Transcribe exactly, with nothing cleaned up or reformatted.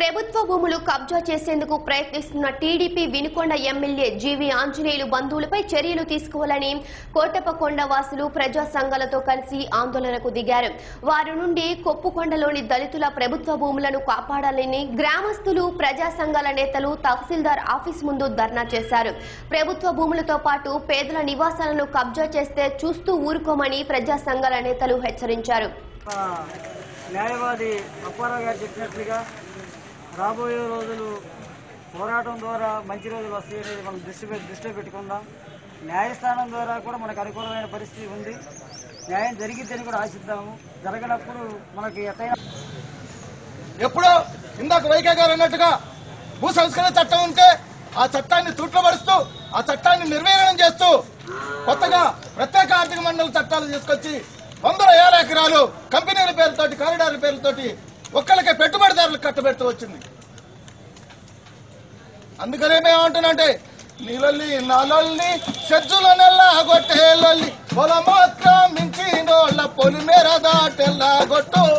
ప్రభుత్వ భూములు కబ్జా చేసేందుకు ప్రయత్నిస్తున్న టీడీపీ వినుకొండ ఎమ్మెల్యే జీవీ ఆంజనేయులు బంధువులపై చర్యలు తీసుకోవాలని కోటపకొండ వాసులు ప్రజా సంఘాలతో కలిసి ఆందోళనకు దిగారు. వారి నుండి కొప్పుకొండలోని దళితుల ప్రభుత్వ భూములను కాపాడాలని గ్రామస్తులు, ప్రజా సంఘాల నేతలు తహసీల్దార్ ఆఫీస్ ముందు ధర్నా చేశారు. ప్రభుత్వ భూములతో పాటు పేదల నివాసాలను కబ్జా చేస్తే చూస్తూ ఊరుకోమని ప్రజా సంఘాల నేతలు హెచ్చరించారు. న్యాయవాది అప్పారావు గారు చెప్పినట్లుగా రాబోయే రోజులు పోరాటం ద్వారా మంచి రోజులు వస్తాయనేది మనం దృష్టి దృష్టిలో పెట్టుకుందాం. న్యాయస్థానం ద్వారా కూడా మనకు అనుకూలమైన పరిస్థితి ఉంది. న్యాయం జరిగిద్దని కూడా ఆశిద్దాము. జరగనప్పుడు మనకి ఎట్టయినా ఎప్పుడో ఇందాక వైకే గారు అన్నట్టుగా భూ సంస్కరణ చట్టం ఉంటే ఆ చట్టాన్ని తూట్లో పరుస్తూ ఆ చట్టాన్ని నిర్వీర్యం చేస్తూ కొత్తగా ప్రత్యేక ఆర్థిక మండలి చట్టాలు తీసుకొచ్చి వందల ఏళ్ళ ఎకరాలు కంపెనీల పేరుతోటి, కారిడార్ల పేరుతోటి ఒక్కళ్ళకే పెట్టుబడిదారులకు కట్టబెడుతూ వచ్చింది. అందుకనే మేమంటున్నాంటే నీళ్ళల్లి నాలల్ని సెజ్జుల నెల్లా గొట్టేళ్ళల్లి పొలమాత్రం మించి నోళ్ళ పొలి మేర దాటెల్లా గొట్టు